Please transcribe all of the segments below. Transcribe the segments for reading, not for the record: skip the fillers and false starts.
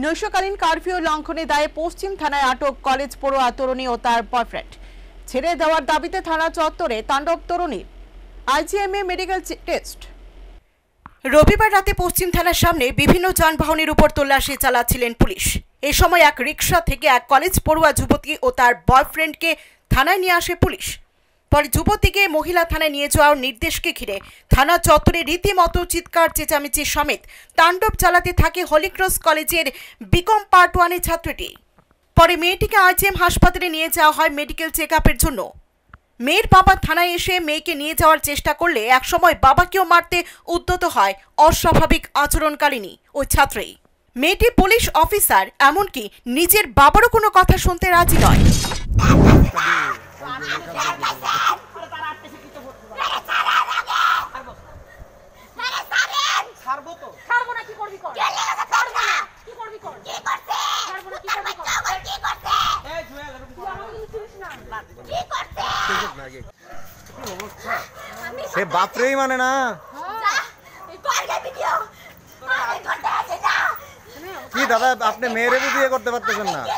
নৈশকালীন curfew লঙ্ঘনে দায়ে পশ্চিম থানায় আটক কলেজ পড়ুয়া তরুণী ও তার বয়ফ্রেন্ড। ছেড়ে দেওয়ার দাবিতে থানা চত্বরে তাণ্ডব তরুণীর। IGMA medical test. রবিবার রাতে পশ্চিম থানার সামনে বিভিন্ন যানবাহনের উপর তল্লাশি চালাচ্ছিলেন পুলিশ। এই সময় এক রিকশা থেকে এক কলেজ পড়ুয়া যুবতী ও তার বয়ফ্রেন্ডকে থানায় নিয়ে আসে পুলিশ। পরে যুবতীকে মহিলা থানায় নিয়ে যাওয়ার নির্দেশকে ঘিরে থানা চত্বরে রীতিমতো চিৎকার চেঁচামেচি সমেত তাণ্ডব চালাতে থাকে হলিক্রস কলেজের বিকম পার্ট 1 ছাত্রীটি। পরে মেয়েটিকে আইজিএম হাসপাতালে নিয়ে যাওয়া হয় মেডিকেল চেকআপের জন্য। মেয়ের বাবা থানায় এসে মেয়েকে নিয়ে যাওয়ার চেষ্টা করলে একসময় বাবাকেও মারতে উদ্যত হয় অস্বাভাবিক আচরণকারিণী ওই ছাত্রী। মেয়েটি পুলিশ অফিসার, এমনকি নিজের বাবারও কোনো কথা শুনতে রাজি নয়। সে বাপরেই মানে না কি দাদা, আপনি মেয়েরে বিয়ে করতে পারতেছেন না?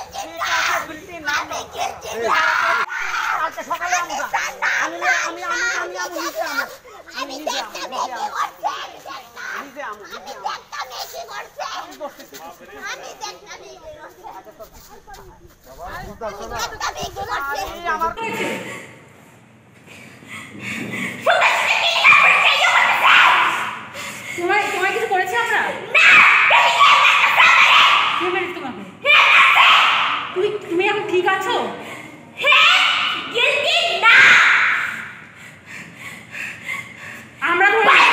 তুমি এখন ঠিক আছো? আমরা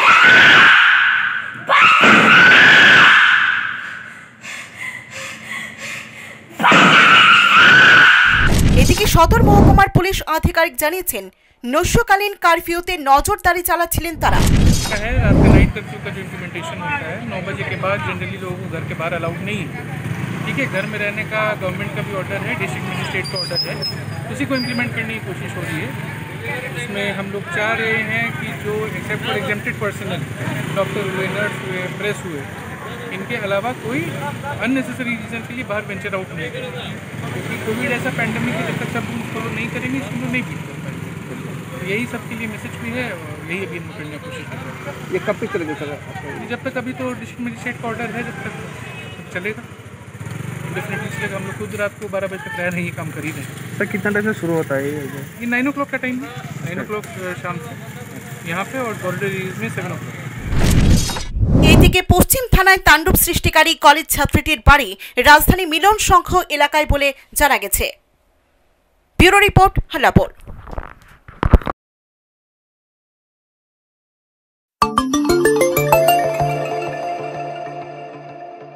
এদিকে সদর মহকুমার পুলিশ আধিকারিক জানিয়েছেন, নৈশকালীন কারফিউতে নজরদারি চালাচ্ছিলেন তারা। रात का नाइट कर्फ्यू का जो इम्प्लीमेंटेशन होता है 9 बजे के बाद जनरली लोगों को घर के बाहर अलाउड नहीं है। ठीक है, घर में रहने का गवर्नमेंट का भी ऑर्डर है, डिस्ट्रिक्ट मजिस्ट्रेट का ऑर्डर है, उसी को इम्प्लीमेंट करने की कोशिश हो रही है। इसमें हम लोग चाह रहे हैं कि जो except for exempted personal, doctor हुए, नर्स हुए, प्रेस हुए, इनके अलावा कोई अननेसेसरी रीज़न के लिए बाहर वेंचर आउट नहीं करें, क्योंकि कोविड ऐसा पैंडमिक है, जब तक सब रूल्स फॉलो नहीं करेंगे इसको नहीं बीट कर पाएंगे। यही सबके लिए मैसेज भी है और यही अभी हम करने की कोशिश कर रहे हैं। ये कब तक चलेगा सर? जब तक अभी तो डिस्ट्रिक्ट मजिस्ट्रेट का ऑर्डर है, जब तक चलेगा डेफिनेटली चलेगा। हम लोग खुद रात को 12 बजे तक रह रहे हैं, ये काम कर ही रहे हैं। सर कितना टाइम से शुरू होता है ये 9 o'clock का टाइम है, 9 o'clock शाम से यहाँ पे, और बॉर्डर एरियाज में 7 o'clock। এদিকে পশ্চিম থানায় তাণ্ডব সৃষ্টিকারী কলেজ ছাত্রীটির বাড়ি রাজধানী মিলন সংঘ এলাকায় বলে জানা গেছে। Bureau report, হালাপুর।